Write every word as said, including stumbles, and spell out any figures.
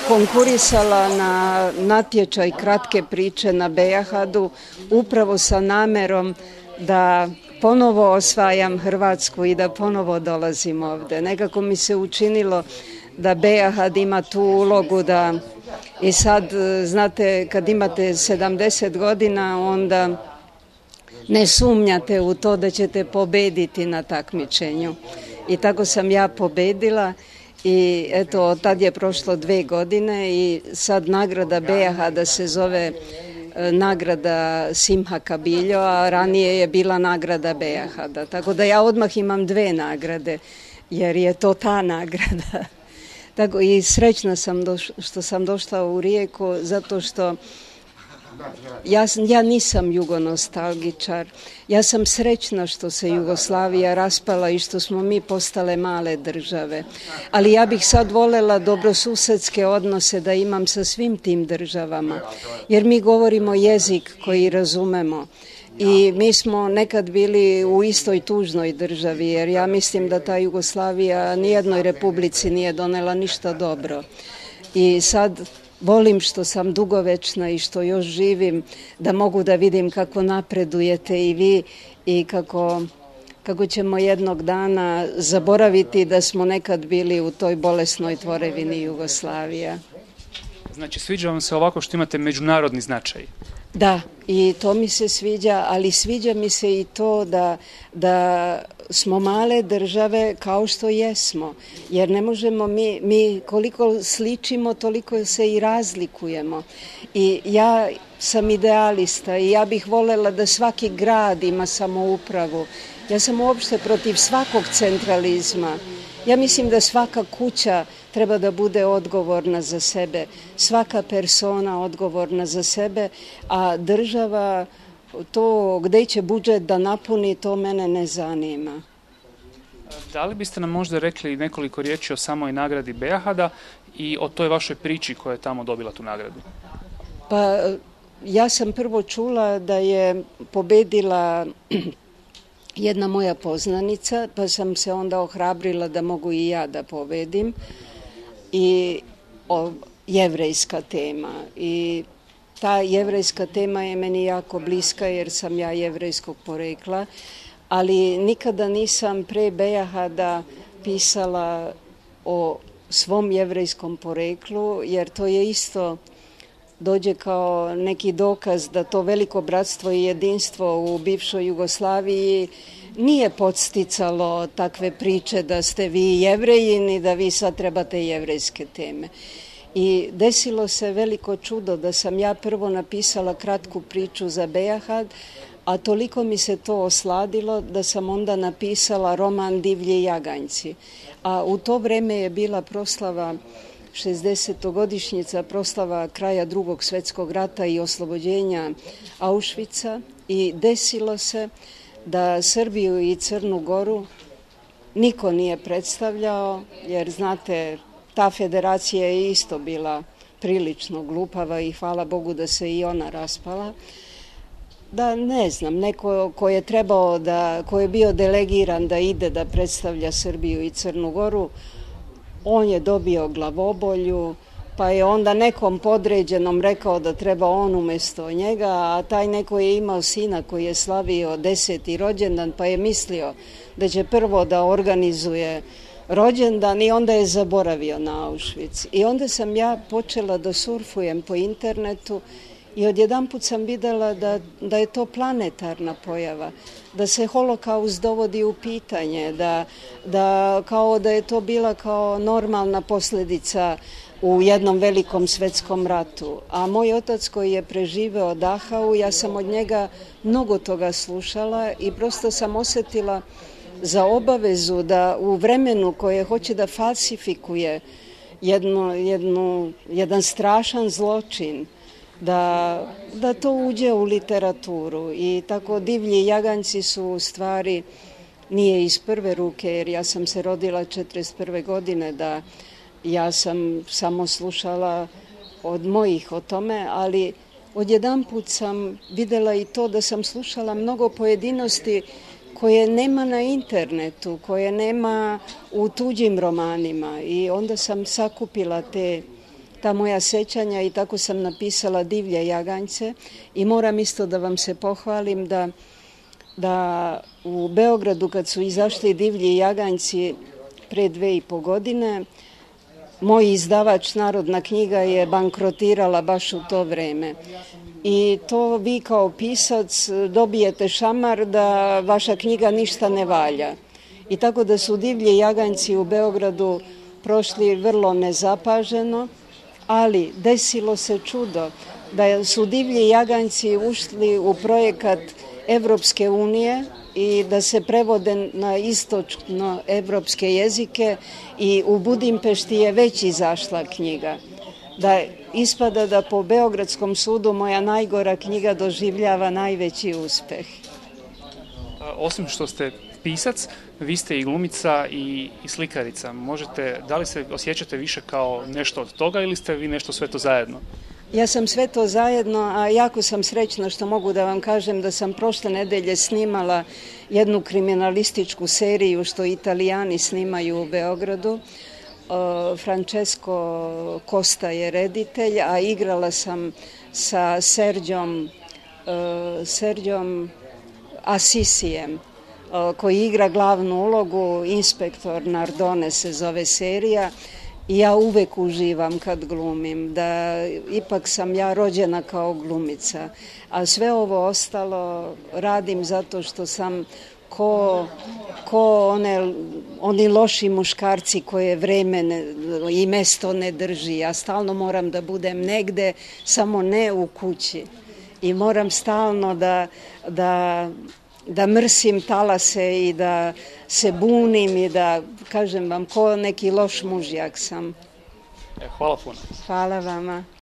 konkurisala na natječaj kratke priče na Bejahadu upravo sa namerom da ponovo osvajam Hrvatsku i da ponovo dolazim ovde. Nekako mi se učinilo da Bejahad ima tu ulogu da i sad, znate, kad imate sedamdeset godina, onda ne sumnjate u to da ćete pobediti na takmičenju. I tako sam ja pobedila i eto, od tad je prošlo dve godine i sad nagrada Bejahada se zove nagrada Simha Kabiljo, a ranije je bila nagrada Bejahada. Tako da ja odmah imam dve nagrade, jer je to ta nagrada. Tako i srećna sam doš, što sam došla u Rijeku, zato što ja, ja nisam jugonostalgičar. Ja sam srećna što se Jugoslavija raspala i što smo mi postale male države. Ali ja bih sad voljela dobrosusedske odnose da imam sa svim tim državama, jer mi govorimo jezik koji razumemo. I mi smo nekad bili u istoj tužnoj državi, jer ja mislim da ta Jugoslavija nijednoj republici nije donela ništa dobro. I sad volim što sam dugovečna i što još živim, da mogu da vidim kako napredujete i vi i kako, kako ćemo jednog dana zaboraviti da smo nekad bili u toj bolesnoj tvorevini Jugoslavija. Znači, sviđa vam se ovako što imate međunarodni značaj? Da, i to mi se sviđa, ali sviđa mi se i to da, da smo male države kao što jesmo, jer ne možemo mi, mi koliko sličimo, toliko se i razlikujemo. I ja sam idealista i ja bih voljela da svaki grad ima samoupravu. Ja sam uopšte protiv svakog centralizma. Ja mislim da svaka kuća treba da bude odgovorna za sebe, svaka persona odgovorna za sebe, a država, to gde će budžet da napuni, to mene ne zanima. Da li biste nam možda rekli nekoliko riječi o samoj nagradi Bejahada i o toj vašoj priči koja je tamo dobila tu nagradu? Pa ja sam prvo čula da je pobedila jedna moja poznanica, pa sam se onda ohrabrila da mogu i ja da pobedim. I o, jevrejska tema. I ta jevrejska tema je meni jako bliska jer sam ja jevrejskog porekla, ali nikada nisam pre Bejahada pisala o svom jevrejskom poreklu, jer to je isto dođe kao neki dokaz da to veliko bratstvo i jedinstvo u bivšoj Jugoslaviji nije podsticalo takve priče da ste vi Jevreji ni da vi sad trebate jevrejske teme. I desilo se veliko čudo da sam ja prvo napisala kratku priču za Bejahad, a toliko mi se to osladilo da sam onda napisala roman Divlji jaganjci. A u to vreme je bila proslava šezdesetogodišnjica proslava kraja Drugog svjetskog rata i oslobođenja Auschwitza i desilo se da Srbiju i Crnu Goru niko nije predstavljao, jer znate, ta federacija je isto bila prilično glupava i hvala Bogu da se i ona raspala. Da ne znam, neko ko je trebao da, ko je bio delegiran da ide da predstavlja Srbiju i Crnu Goru, on je dobio glavobolju, pa je onda nekom podređenom rekao da treba on umesto njega, a taj neko je imao sina koji je slavio deseti rođendan, pa je mislio da će prvo da organizuje rođendan i onda je zaboravio na Auschwitz. I onda sam ja počela da surfujem po internetu i odjedanput sam videla da, da je to planetarna pojava, da se holokaust dovodi u pitanje, da, da kao da je to bila kao normalna posljedica u jednom velikom svetskom ratu. A moj otac koji je preživeo Dachau, ja sam od njega mnogo toga slušala i prosto sam osjetila za obavezu da u vremenu koje hoće da falsifikuje jedno, jednu, jedan strašan zločin, da, da to uđe u literaturu. I tako Divlji jaganjci su u stvari, nije iz prve ruke, jer ja sam se rodila četrdeset prve godine, da ja sam samo slušala od mojih o tome, ali odjedanput sam videla i to da sam slušala mnogo pojedinosti koje nema na internetu, koje nema u tuđim romanima, i onda sam sakupila te ta moja sećanja i tako sam napisala Divlje jaganjce i moram isto da vam se pohvalim da, da u Beogradu kad su izašli Divlji jaganjci pre dve i po godine, moj izdavač Narodna knjiga je bankrotirala baš u to vreme. I to vi kao pisac dobijete šamar da vaša knjiga ništa ne valja. I tako da su Divlji jaganjci u Beogradu prošli vrlo nezapaženo, ali desilo se čudo da su Divlji jaganjci ušli u projekat Evropske unije i da se prevode na istočno evropske jezike i u Budimpešti je već izašla knjiga. Da ispada da po Beogradskom sudu moja najgora knjiga doživljava najveći uspeh. Osim što ste pisac, vi ste i glumica i, i slikarica. Možete, da li se osjećate više kao nešto od toga ili ste vi nešto sve to zajedno? Ja sam sve to zajedno, a jako sam srećna što mogu da vam kažem da sam prošle nedelje snimala jednu kriminalističku seriju što Italijani snimaju u Beogradu. Francesco Costa je reditelj, a igrala sam sa Serđom, Serđom Asisijem, koji igra glavnu ulogu, Inspektor Nardone se zove serija. I ja uvek uživam kad glumim, da ipak sam ja rođena kao glumica, a sve ovo ostalo radim zato što sam ko, ko one, oni loši muškarci koje vreme ne, i mesto ne drži. Ja stalno moram da budem negde, samo ne u kući. I moram stalno da, da, da mrsim talase i da se bunim i da, kažem vam, ko neki loš mužjak sam. Hvala puno. Hvala vama.